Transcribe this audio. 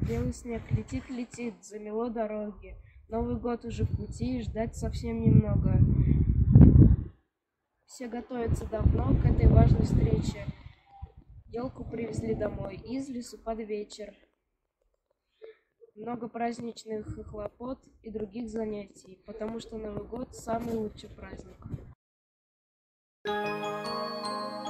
белый снег летит, замело дороги. Новый год уже в пути, и ждать совсем немного. Все готовятся давно к этой важной встрече. Елку привезли домой из лесу под вечер. Много праздничных хлопот и других занятий, потому что Новый год — самый лучший праздник.